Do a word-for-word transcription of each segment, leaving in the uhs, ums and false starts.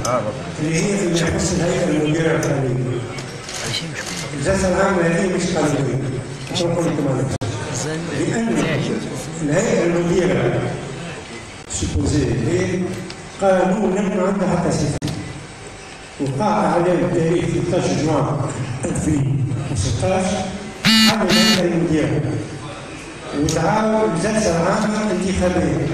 اللي هي في يخص الهيئه المديره القانونيه. الجلسه العامه هذه مش قانونيه عشان نقول لكم، لان الهيئه المديره سيبوزي هي قانونا ما عندها حتى صفه، وقع عليه بتاريخ ثلاثة عشر جوان ألفين وستة عشر عمل الهيئه المديره ودعاوا الجلسه العامه انتخابيه،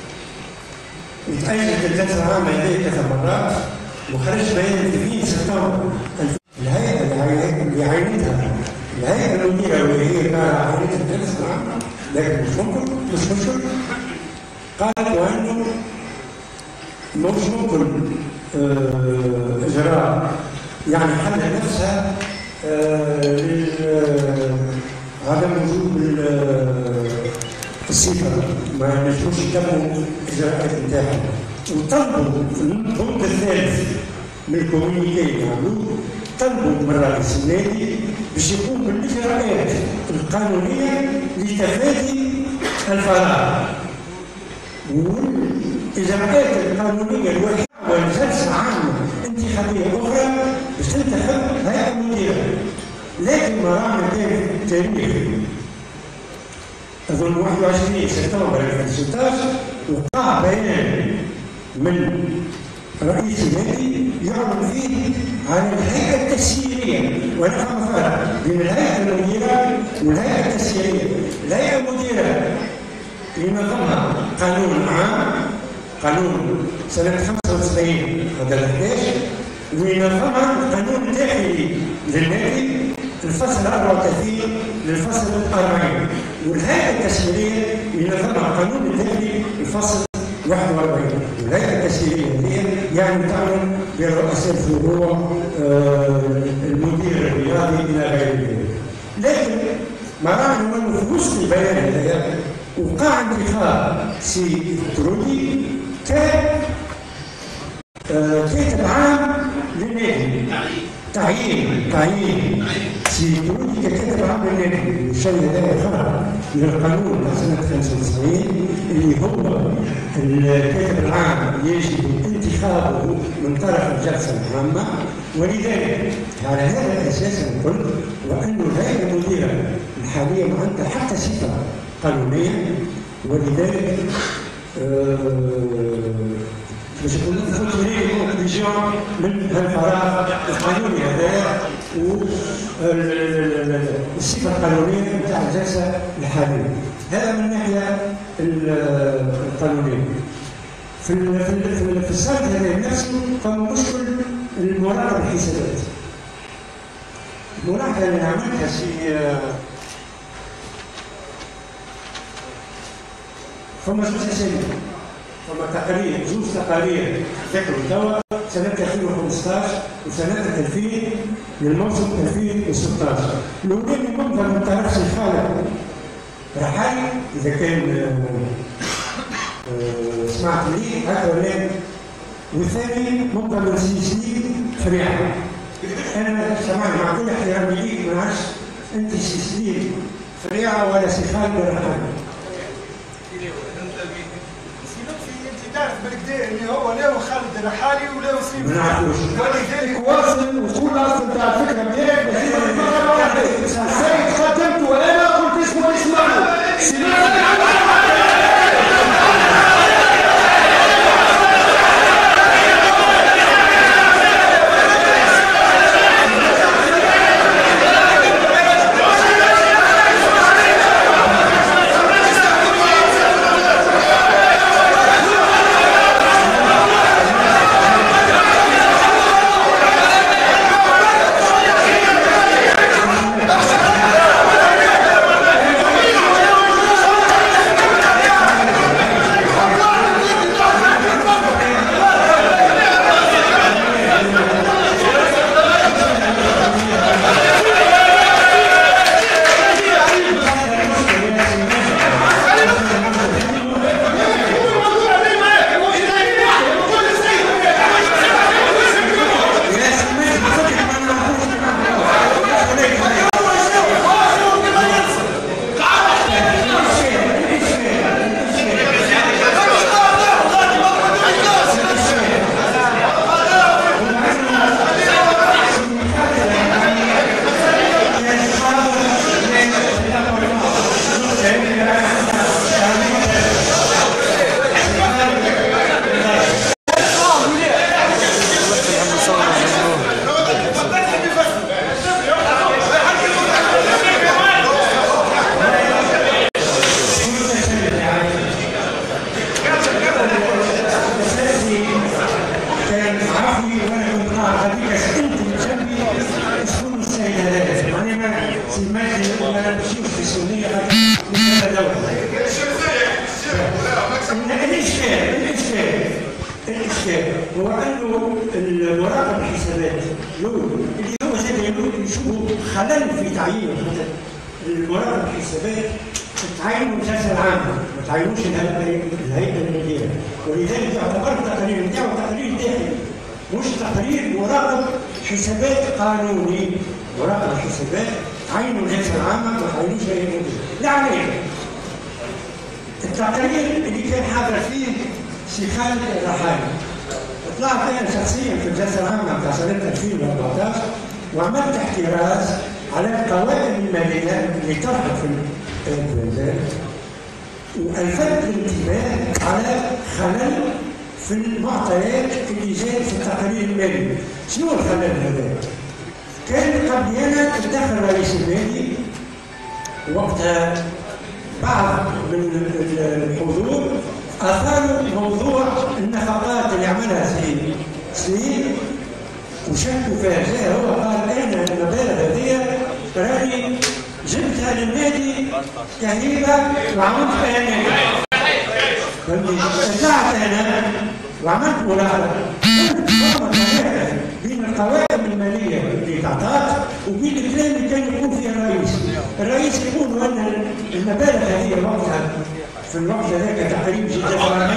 وتأجلت الجلسة العامة هذه ثلاث مرات وخرج بيان ثلاثين سبتمبر. الهيئة اللي عينتها الهيئة المديرة واللي هي كانت عينتها الجلسة العامة، لكن مش ممكن مش مشكل، قالت وأنه مش ممكن آه إجراء يعني حل نفسها آه عدم وجود الصفة، ما نجموش يتموا الإجراءات نتاعهم، وطلبوا في البند الثالث من الكوميونيكي اللي عملوه، طلبوا من رئيس النادي باش يقوم بالإجراءات القانونية لتفادي الفراغ، والإجراءات القانونية الوحيدة والجلسة عامة انتخابية أخرى باش تنتخب هيئة مديرة. لكن مراعنا كان تاريخ أظن واحد وعشرين سبتمبر ألفين وستة عشر وقع بيان من رئيس النادي يعلن فيه عن الهيئة التسييرية، ونفهم فرق بين الهيئة المديرة والهيئة التسييرية. الهيئة المديرة ينظمها قانون عام، قانون سنة خمسة وسبعين هذا الحداش، وينظمها القانون الداخلي للنادي الفصل أربعة وثلاثين للفصل أربعين، والهيئة التسييرية ينظمها القانون الداخلي الفصل واحد وأربعين. والهيئة التسييرية هي يعني تعمل برؤساء الفروع آه المدير الرياضي إلى غير ذلك. لكن مرانا أنه في وسط البيان هذا وقع انتخاب سي ترودي كاتب آه عام للنادي، تعيين تعيين سي ترودي ككاتب عام للنادي. الشيء هذا خرج من القانون سنة خمسة وتسعين اللي هو الكاتب العام يجب انتخابه من طرف الجلسة العامة، ولذلك على هذا الأساس قلت وأن الهيئة المديرة الحالية ما عندها حتى صفة قانونية، ولذلك باش نقول لك فوتوري كونكلوزيون من هالفراغ القانوني هذا والصفه القانونيه نتاع الجلسه الحاليه. هذا من الناحيه القانونيه. في في الصمت هذا نفسه كان مشكل المراقبه الحسابات. المراقبه اللي عملتها شي فما زوج اساليب، فما تقارير زوج تقارير ذكروا توا سنة ألفين وخمسة عشر وسنة ألفين للموسم ألفين وستة عشر. الأولاني منظر من طرف شي خالد رحالي إذا كان سمعت لي هكا ولا، والثاني منظر من سيسليك فريعة. أنا سمعت مع كل احترامي ليك ما نعرفش أنت سيسليك فريعة ولا سي خالد رحالي. تعرف بالكدا اللي هو لا خالد رحالي ولا وسيم ما نعرفوش، ولذلك واصل وكل اصل تاع الفكره نتاعك السيد خاتمته وانا قلت اسمه اسمعوا هو انه المراقب الحسابات اللي هو زاد يشوفوا خلل في تعيين المراقب الحسابات تعينوا الجلسه العامه ما تعينوش الهيئه الماليه، ولذلك يعتبر التقرير بتاعه تقرير داخلي مش تقرير مراقب حسابات قانوني. مراقب الحسابات تعينوا الجلسه العامه ما تعينوش الهيئه الماليه. لا علينا التقرير اللي كان حاضر فيه سي خالد الرحالي طلعت انا شخصيا في الجلسه العامه بتاع سنه ألفين وأربعطاش وعملت احتراز على القوائم الماليه اللي طرحت في البلدان والفت الانتباه على خلل في المعطيات اللي جاءت في التقرير المالي. شنو الخلل هذا؟ كان قبلنا تدخل رئيس النادي وقتها بعض من الحضور اثاروا موضوع النفقات اللي عملها سي سي وشكوا فيها جاء هو قال انا المبالغ هذه راني جبتها للنادي كهيبه وعملت فيها نادي. فهمتني؟ رجعت انا وعملت ملاحظه بين القوائم الماليه اللي تعطات وبين الكلام اللي كان يكون فيها الرئيس. الرئيس يقول ان المبالغ هذه وقتها في الوقت هذاك تقريبا جدا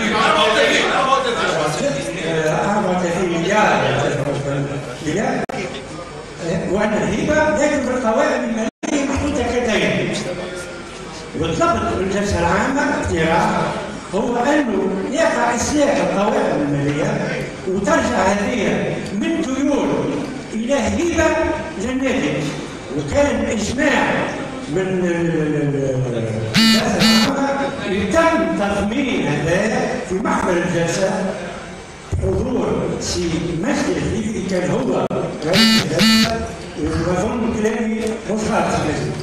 أربعة وثلاثين مليار مليار وأن الهبة لكن في القوائم المالية محطوطة كدين. وطلبت الجلسة العامة اقتراح هو أنه يقع إصلاح القوائم المالية وترجع هذه من ديون إلى هبة للنادي. وكان إجماع من الجلسة العامة وتم تضمين هذا في محضر الجلسة حضور سي مجدي الحليفي كان هو رئيس الجلسة وأظن كلامي مش خالص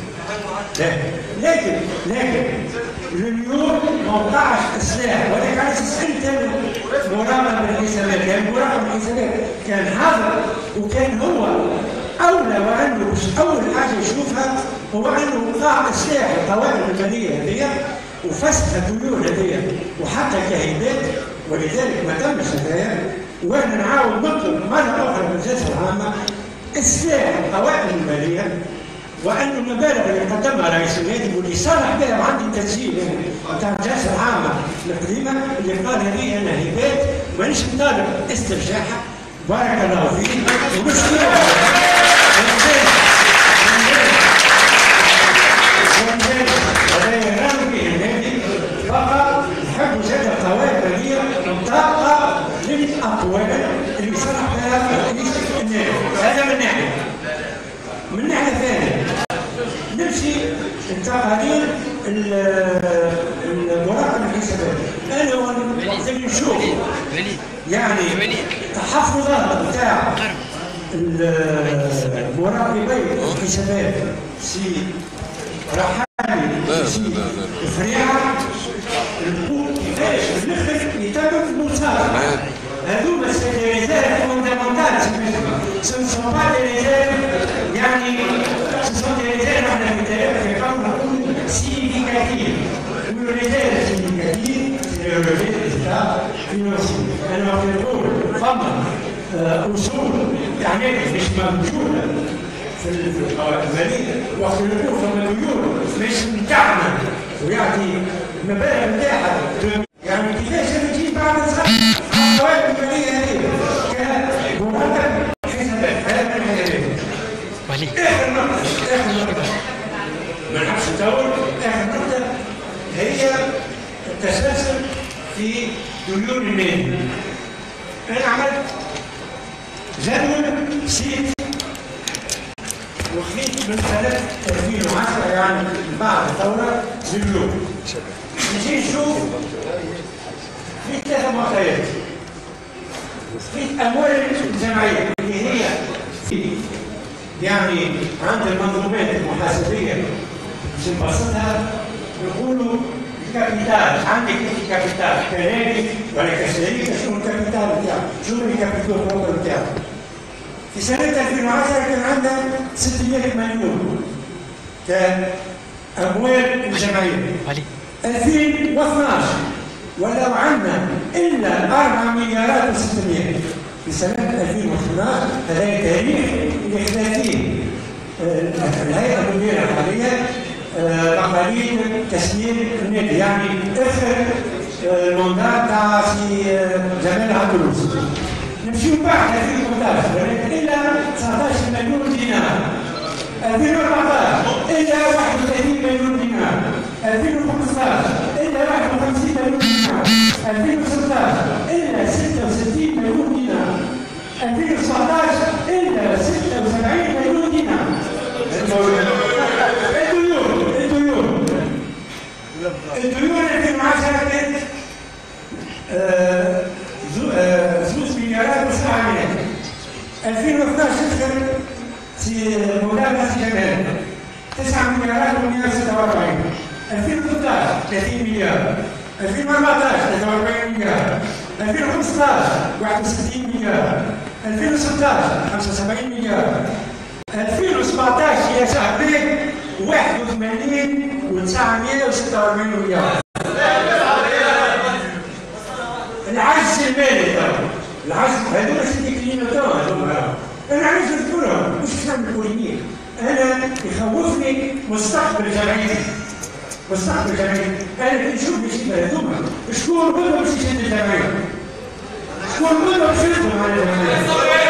لكن لكن اليوم ما وقعش اصلاح ولكن على اساس انت مراقب الحسابات يعني مراقب الحسابات كان حاضر وكان هو اولى وانه مش اول حاجه يشوفها هو انه وقع اصلاح القوائم الماليه هذه وفسخ الديون هذه وحتى كهيبات ولذلك ما تمش هذايا. وانا نعاود نطلب مره اخرى من الجلسه العامه اصلاح القوائم الماليه وأن المبالغ اللي قدمها رئيس النادي واللي صرح بها وعندي التسجيل بتاع الجلسة العامة القديمة اللي قال هذه أنا هبات مانيش مطالب استرجاعها بارك الله فيك ومش هذا يرام به النادي فقط نحب زاد القوائم المالية مطابقة للأقوال اللي صرح بها رئيس النادي. هذا من ناحية. من ناحية ثانية نمشي التقارير المراقب الحسابات. أنا وقت اللي نشوف يعني تحفظات بتاع المراقبين الحسابات سي رحالي سي فريعة نقول كيفاش الاخر يتم المصالحة. هذوما السيدات فوندامونتال سنسون با دي ريزيرف يعني سنسون دي ريزيرف احنا في قول نقول سينيفيكاتيف وريزيرف سينيفيكاتيف سي لو ريزيرف ديتا فينونسي. انا وقت نقول فما اصول يعني مش موجوده في القوائم الماليه وقت نقول فما ديون مش بتاعنا ويعطي المبالغ بتاعها يعني كيفاش نجي بعد القوائم الماليه هذه كمراقب حسابات هذا من الحسابات. اخر نقطه اخر نقطه ما نحبش نطول. اخر نقطه هي التسلسل في ديون النادي. انا عملت جدول سيت وخليت من سنه ألفين وعشرة يعني بعد الثوره لليوم نجي نشوف في ثلاثة معطيات. في أموال الجمعية اللي هي في يعني عند المنظومات المحاسبية باش نبسطها نقولوا الكابيتال. عندك انت كابيتال كنادي ولا كشركة شنو الكابيتال بتاعك؟ شنو الكابيتال بروبر بتاعك؟ في سنة ألفين وعشرة كان عندنا ستمائة مليون كأموال الجمعية. ألفين واثناش ولو عندنا الا أربعة مليارات وستمائة في سنه ألفين واثني عشر. هذا التاريخ اللي خذا فيه الهيئه المديره حاليا عمليه تسيير النادي، يعني اخر الموندال تاع سي جمال عبد الوهاب. نمشيو بعد ألفين وثمانطاش الا تسعطاش مليون دينار، ألفين وأربعطاش الا واحد وثلاثين مليون دينار، ألفين وخمسطاش الا واحد وخمسين مليون دينار، ألفين وستطاش الا ستة وستين مليون دينار، ألفين وسبعطاش الا ستة وسبعين مليون دينار. الديون الديون الديون ألفين وعشرة كانت زوج مليارات وسبعمائة. ألفين واثناش دخل في مولانا في جمال تسعة مليارات ومئة وستة وأربعين. ألفين وثلاثطاش ثلاثين مليار. ألفين وأربعطاش ثلاثة وأربعين مليار. ألفين وخمسطاش واحد وستين مليار. ألفين وستطاش خمسة وسبعين مليار. ألفين وسبعطاش يا شهرين واحد وثمانين وتسعمائة وستة وأربعين مليار. العجز المالي ترى العجز هذول سيديكلين ترى هذوما انا عايز نذكرهم مش نعمل بوليميك. انا يخوفني مستقبل جمعيتي مستقبل جمعيتي. انا كي نشوف مشيت هذوما شكون كله باش يشد الجمعيه؟ شكون كله باش يخدم على الجمعيه؟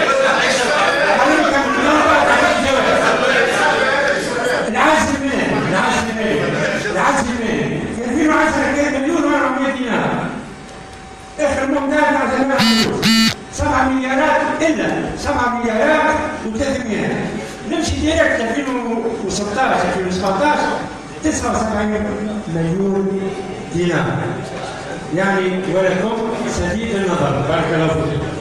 العجز المالي العجز المالي العجز المالي في ألفين وعشرة كان مليون وأربعمائة دينار. اخر موندال مع جمال عبد الوهاب سبعة مليارات الا سبعة مليارات وثلاثمائة. نمشي ديريكت ألفين وستطاش ألفين وسبعطاش تسعة وسبعين مليون دينار. يعني ولكم سديد النظر. بارك الله فيكم.